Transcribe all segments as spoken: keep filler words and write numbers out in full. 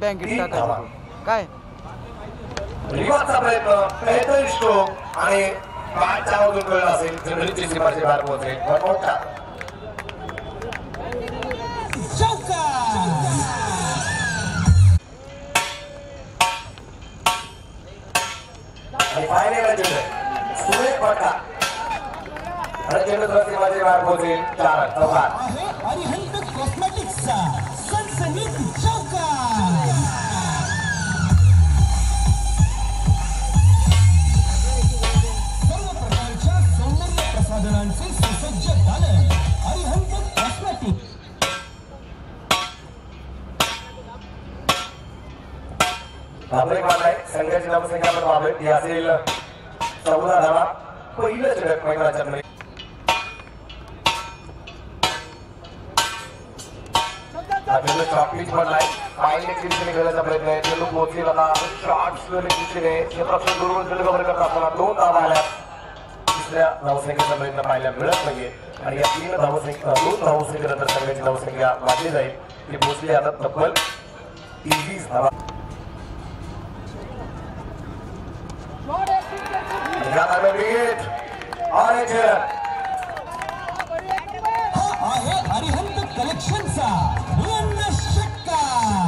टँकीत टाकायचं काय रिवाजचा प्रयत्न बेहतरीन स्ट्रोक आणि बॅटच्या मधून कळलं असेल जनरलची सीमाची बाहेर पोहोचेल मोठा आणि फायनल चेंडू सुरेश फटका आणि चेंडू दुसऱ्या सीमाची बाहेर पोहोचेल चार चौकार आपले मान आहे संघाची नामसंख्या आपण वापरली ती असेल चौदा धावा पहिलं षटक मैदानाच्या मध्ये आपल्याला चॉकलेट पडलाय पाहिजे दिशेने खेळण्याचा प्रयत्न आहे चेंडू पोहोचलेला होता शॉर्ट्स दिशेने क्षेत्ररक्षण करून चेंडू कव्हर करत असताना दोन धावा आल्या तिसऱ्या धावसंख्येचा प्रयत्न पाहायला मिळत नाहीये आणि या तीन धावसंख्या दोन धावसंख्येनंतर संघाची धावसंख्या वाढली जाईल ती पोहोचली आता तब्बल तेवीस धावा अरिहंत कलेक्शनचा षटका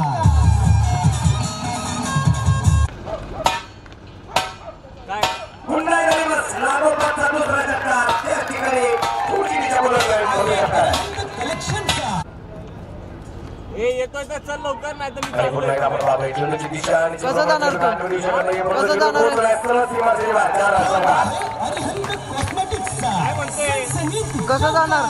पुन्हा लागोपाठचा दुसरा षटकार त्या ठिकाणी उंचीच्या बोलत कलेक्शनचा हे येतोय तर चल लवकर नाही तर आणि पुन्हा एकदा आपण पाहतोय चेंडूची दिशा आणि कसं जाणार कसं जाणार काय म्हणते कसं जाणार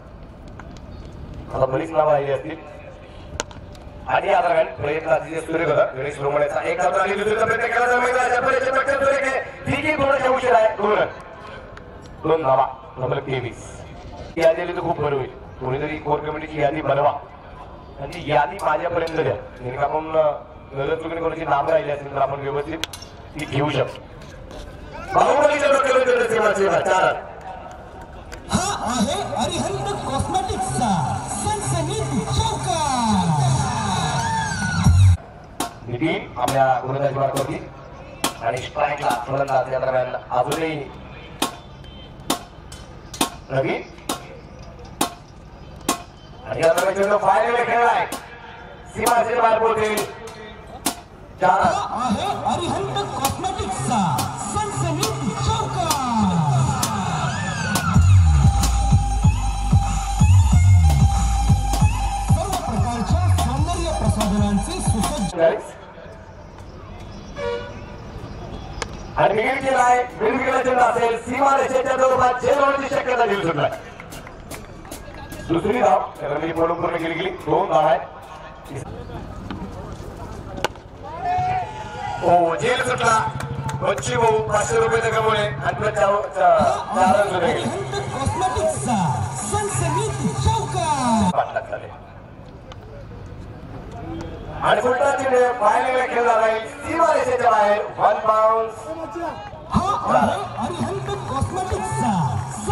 आता बरीच नावं आली असतील आणि या दरम्यान प्रयत्न अतिशय सुरेख होता गणेश रोमण्याचा एक सामना आणि दुसरीचा प्रयत्न केला तर मैदानाच्या परीक्षेत पटकन सुरेख आहे ठीक आहे थोडासा उशीर आहे दोन दोन धावा नंबर तेवीस यादी आली तर खूप बरं होईल कोणीतरी कोर कमिटीची यादी बनवा आणि ती यादी माझ्यापर्यंत द्या नेमकं आपण नजर चुकीने कोणाची नाव राहिली असेल तर आपण व्यवस्थित ती घेऊ शकतो बाहुबलीच्या डोक्यावर सीमाची चार हा आहे अरिहंत कॉस्मेटिक्सचा सनसनीत चौका नितीन आपल्या गोलंदाजी मार्गावरती आणि स्ट्राईकला फलंदाज या दरम्यान अजूनही नवीन आणि या दरम्यान चेंडू फायनल खेळलाय सीमाचे बाहेर पोहोचेल चार आहे अरिहंत कॉस्मेटिक्सचा सनसनीत चौका सर्व प्रकारच्या सौंदर्य प्रसाधनांचे सुसज्ज आणि मिगिल केलाय मिगिल चेंडू असेल सीमा रेषेच्या दरम्यान झेल होण्याची शक्यता दिली सुटलाय दुसरी धाव त्याला पडून पूर्ण केली गेली दोन धाव आहेत हो झेल सुटला बच्ची भाऊ पाचशे रुपये कमवले आणि चार रुपये गेले कॉस्मेटिक्सचा सनसनीत चौका आणि पुढचा चेंडू फायनल खेळला जाईल सीमा रेषेच्या बाहेर वन बाउन्स हा आहे अरिहंत कॉस्मेटिक्सचा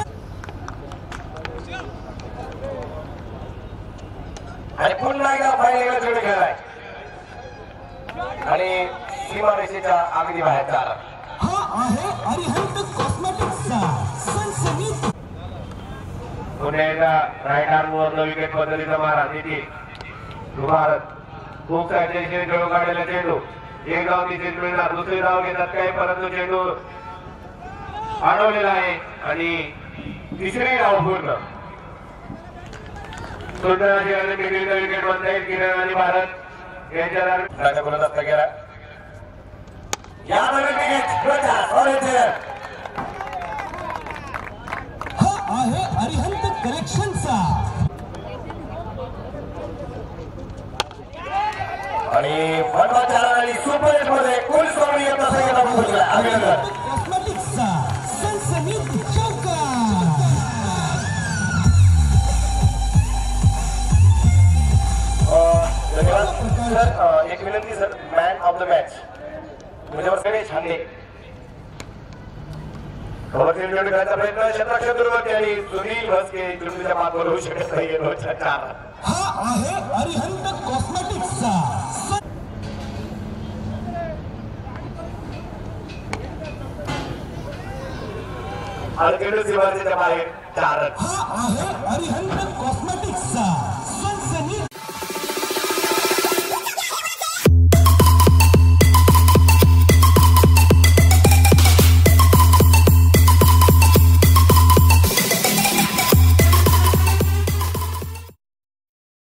आणि पुन्हा एकदा फायनल चेंडू खेळलाय आणि सीमा रेषेच्या अगदी बाहेर चार हा आहे अरिहंत कॉस्मेटिक्सचा सनसनीत पुन्हा एकदा राईट आर्मवर विकेट पद्धतीचा मारा निधी भारत खूप सारे चेंडू काढलेला चेंडू एक धाव ती चेंडू येणार दुसरी धाव घेतात काही परंतु चेंडू अडवलेला आहे आणि तिसरी धाव पूर्ण विकेट बंद आहे किरण आणि भारत यांच्या दरम्यान गोलंदाज गेला या हा आहे अरिहंत कलेक्शनचा आणि सुपर हिट मध्ये कोण स्वामी येत अभिनंदन कॉस्मेटिक्सचा सनसनीत चौका सर एक विनंती sir man of the match तुझ्यावर सगळे छानले खबरची निवड करायचा प्रयत्न शतरक्षक दुर्वती आणि सुनील भस्के चुंडीच्या मातवर होऊ शकत नाही चार हा आहे अरिहंत कॉस्मेटिक्सचा आणि खेळू सीमारेषेच्या बाहेर चार रन. हा आहे अरिहंत कॉस्मेटिक्सचा